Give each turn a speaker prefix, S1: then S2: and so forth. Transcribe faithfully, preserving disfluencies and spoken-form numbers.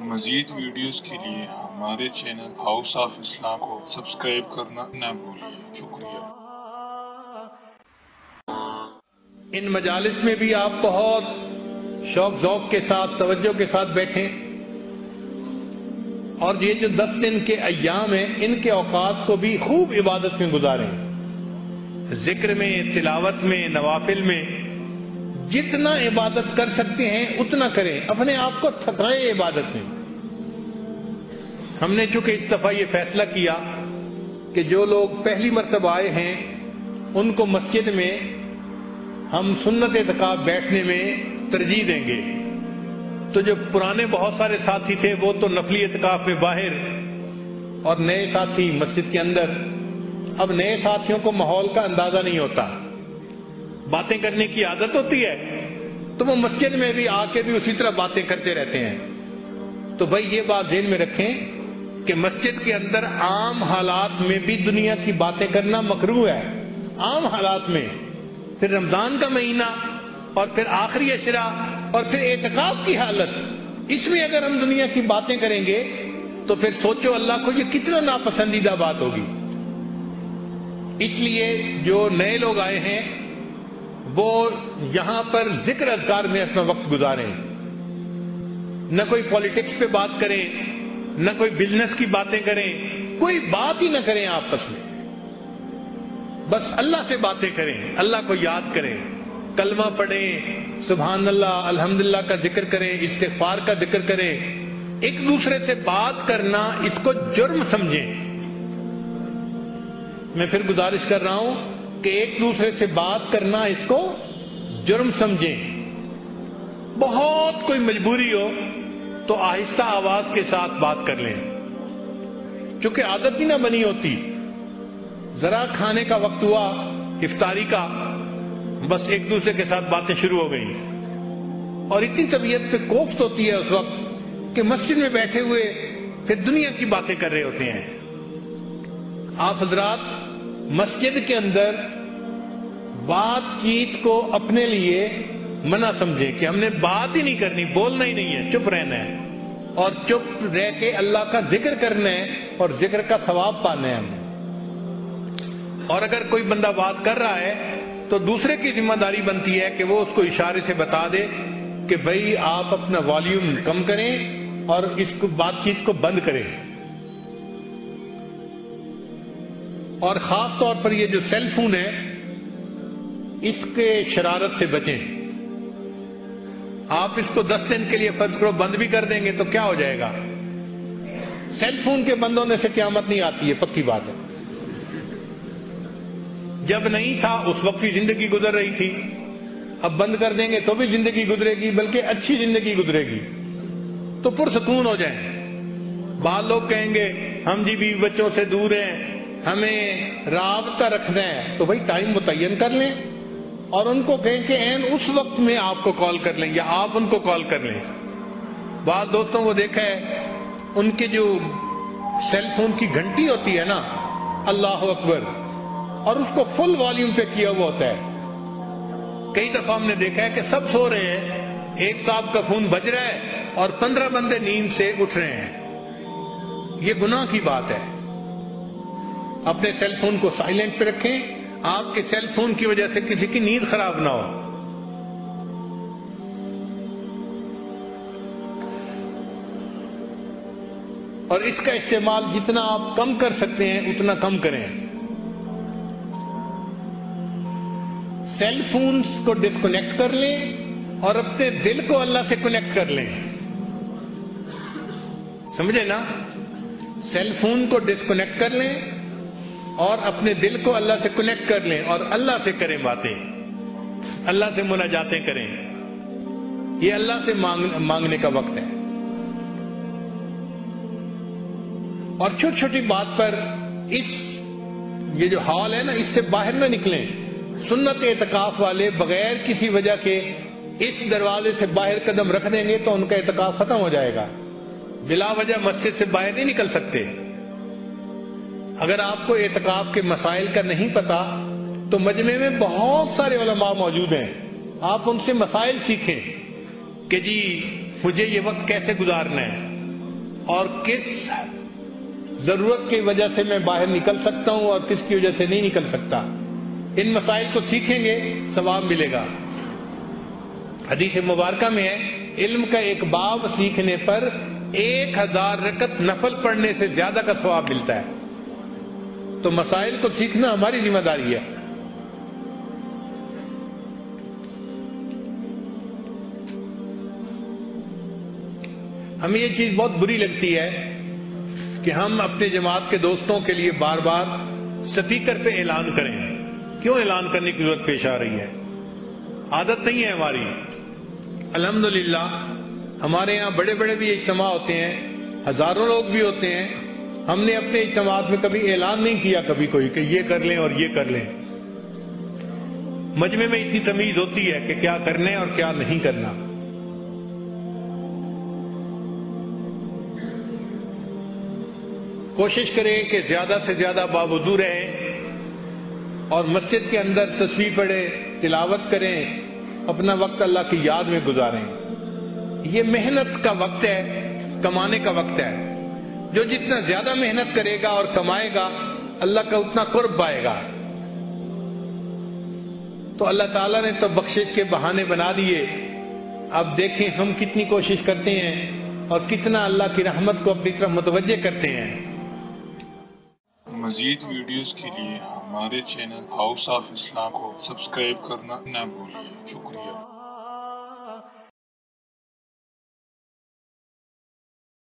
S1: مزید ویڈیوز کے لیے ہمارے چینل ہاؤس آف اسلام کو سبسکرائب کرنا نہ بھولیے۔ شکریہ۔
S2: ان مجالس میں بھی آپ بہت شوق ذوق کے ساتھ توجہ کے ساتھ بیٹھیں، اور یہ جو دس دن کے ایام ہیں ان کے اوقات کو بھی خوب عبادت میں گزاریں، ذکر میں، تلاوت میں، نوافل میں، جتنا عبادت کر سکتے ہیں اتنا کریں، اپنے آپ کو تھکائیں عبادت میں۔ ہم نے چونکہ اس دفعہ یہ فیصلہ کیا کہ جو لوگ پہلی مرتبہ آئے ہیں ان کو مسجد میں ہم سنت اعتکاف بیٹھنے میں ترجیح دیں گے، تو جو پرانے بہت سارے ساتھی تھے وہ تو نفلی اعتکاف میں باہر، اور نئے ساتھی مسجد کے اندر۔ اب نئے ساتھیوں کو ماحول کا اندازہ نہیں ہوتا، باتیں کرنے کی عادت ہوتی ہے تو وہ مسجد میں بھی آ کے بھی اسی طرح باتیں کرتے رہتے ہیں۔ تو بھائی یہ بات ذہن میں رکھیں کہ مسجد کے اندر عام حالات میں بھی دنیا کی باتیں کرنا مکروہ ہے، عام حالات میں، پھر رمضان کا مہینہ اور پھر آخری عشرہ اور پھر اعتکاف کی حالت، اس میں اگر ہم دنیا کی باتیں کریں گے تو پھر سوچو اللہ کو یہ کتنا ناپسندیدہ بات ہوگی۔ اس لیے جو نئے لوگ آئے ہیں وہ یہاں پر ذکر اذکار میں اپنا وقت گزاریں، نہ کوئی پالیٹکس پہ بات کریں، نہ کوئی بزنس کی باتیں کریں، کوئی بات ہی نہ کریں آپس میں، بس اللہ سے باتیں کریں، اللہ کو یاد کریں، کلمہ پڑھیں، سبحان اللہ، الحمدللہ کا ذکر کریں، استغفار کا ذکر کریں۔ ایک دوسرے سے بات کرنا اس کو جرم سمجھیں۔ میں پھر گزارش کر رہا ہوں کہ ایک دوسرے سے بات کرنا اس کو جرم سمجھیں۔ بہت کوئی مجبوری ہو تو آہستہ آواز کے ساتھ بات کر لیں، چونکہ عادت ہی نہ بنی ہوتی، ذرا کھانے کا وقت ہوا افطاری کا، بس ایک دوسرے کے ساتھ باتیں شروع ہو گئی، اور اتنی طبیعت پہ کوفت ہوتی ہے اس وقت کہ مسجد میں بیٹھے ہوئے پھر دنیا کی باتیں کر رہے ہوتے ہیں۔ آپ حضرات مسجد کے اندر بات چیت کو اپنے لیے منع سمجھیں کہ ہم نے بات ہی نہیں کرنی، بولنا ہی نہیں ہے، چپ رہنا ہے، اور چپ رہ کے اللہ کا ذکر کرنا ہے اور ذکر کا ثواب پانا ہے ہم نے۔ اور اگر کوئی بندہ بات کر رہا ہے تو دوسرے کی ذمہ داری بنتی ہے کہ وہ اس کو اشارے سے بتا دے کہ بھائی آپ اپنا والیوم کم کریں اور اس کو بات چیت کو بند کریں۔ اور خاص طور پر یہ جو سیل فون ہے اس کے شرارت سے بچیں۔ آپ اس کو دس دن کے لیے فرض کرو بند بھی کر دیں گے تو کیا ہو جائے گا؟ سیل فون کے بند ہونے سے قیامت نہیں آتی ہے، پکی بات ہے۔ جب نہیں تھا اس وقت بھی زندگی گزر رہی تھی، اب بند کر دیں گے تو بھی زندگی گزرے گی، بلکہ اچھی زندگی گزرے گی، تو پرسکون ہو جائیں۔ بعض لوگ کہیں گے ہم جی بیوی بچوں سے دور ہیں، ہمیں رابطہ رکھنا ہے، تو بھائی ٹائم متعین کر لیں اور ان کو کہیں کہ این اس وقت میں آپ کو کال کر لیں یا آپ ان کو کال کر لیں۔ بعض دوستوں کو دیکھا ہے ان کے جو سیل فون کی گھنٹی ہوتی ہے نا، اللہ اکبر، اور اس کو فل والیوم پہ کیا ہوا ہوتا ہے۔ کئی دفعہ ہم نے دیکھا ہے کہ سب سو رہے ہیں، ایک صاحب کا فون بج رہا ہے اور پندرہ بندے نیند سے اٹھ رہے ہیں۔ یہ گناہ کی بات ہے۔ اپنے سیل فون کو سائلنٹ پہ رکھیں، آپ کے سیل فون کی وجہ سے کسی کی نیند خراب نہ ہو۔ اور اس کا استعمال جتنا آپ کم کر سکتے ہیں اتنا کم کریں۔ سیل فونز کو ڈسکنیکٹ کر لیں اور اپنے دل کو اللہ سے کنیکٹ کر لیں، سمجھے نا؟ سیل فون کو ڈسکنیکٹ کر لیں اور اپنے دل کو اللہ سے کنیکٹ کر لیں اور اللہ سے کریں باتیں، اللہ سے مناجاتیں کریں۔ یہ اللہ سے مانگ مانگنے کا وقت ہے۔ اور چھوٹی چھوٹی بات پر اس یہ جو حال ہے نا اس سے باہر نہ نکلیں۔ سنت اعتکاف والے بغیر کسی وجہ کے اس دروازے سے باہر قدم رکھ دیں گے تو ان کا اعتکاف ختم ہو جائے گا، بلا وجہ مسجد سے باہر نہیں نکل سکتے۔ اگر آپ کو اعتکاف کے مسائل کا نہیں پتا تو مجمع میں بہت سارے علماء موجود ہیں، آپ ان سے مسائل سیکھیں کہ جی مجھے یہ وقت کیسے گزارنا ہے، اور کس ضرورت کی وجہ سے میں باہر نکل سکتا ہوں اور کس کی وجہ سے نہیں نکل سکتا. ان مسائل کو سیکھیں گے ثواب ملے گا. حدیث مبارکہ میں ہے علم کا ایک باب سیکھنے پر ایک ہزار رکعت نفل پڑھنے سے زیادہ کا ثواب ملتا ہے. تو مسائل کو سیکھنا ہماری ذمہ داری ہے. ہمیں یہ چیز بہت بری لگتی ہے کہ ہم اپنے جماعت کے دوستوں کے لیے بار بار سپیکر پہ اعلان کریں. کیوں اعلان کرنے کی ضرورت پیش آ رہی ہے؟ عادت نہیں ہے ہماری. الحمدللہ ہمارے یہاں بڑے بڑے بھی اجتماع ہوتے ہیں, ہزاروں لوگ بھی ہوتے ہیں. ہم نے اپنے اجتماعات میں کبھی اعلان نہیں کیا کبھی کوئی کہ یہ کر لیں اور یہ کر لیں. مجمع میں اتنی تمیز ہوتی ہے کہ کیا کرنا ہے اور کیا نہیں کرنا. کوشش کریں کہ زیادہ سے زیادہ باوضو رہیں اور مسجد کے اندر تسبیح پڑھیں, تلاوت کریں, اپنا وقت اللہ کی یاد میں گزاریں. یہ محنت کا وقت ہے, کمانے کا وقت ہے. جو جتنا زیادہ محنت کرے گا اور کمائے گا اللہ کا اتنا قرب پائے گا. تو اللہ تعالیٰ نے تو بخشش کے بہانے بنا دیے. اب دیکھیں ہم کتنی کوشش کرتے ہیں اور کتنا اللہ کی رحمت کو اپنی طرف متوجہ کرتے ہیں.
S1: مزید ویڈیوز کے لیے ہمارے چینل ہاؤس آف اسلام کو سبسکرائب کرنا نہ بھولیے. شکریہ.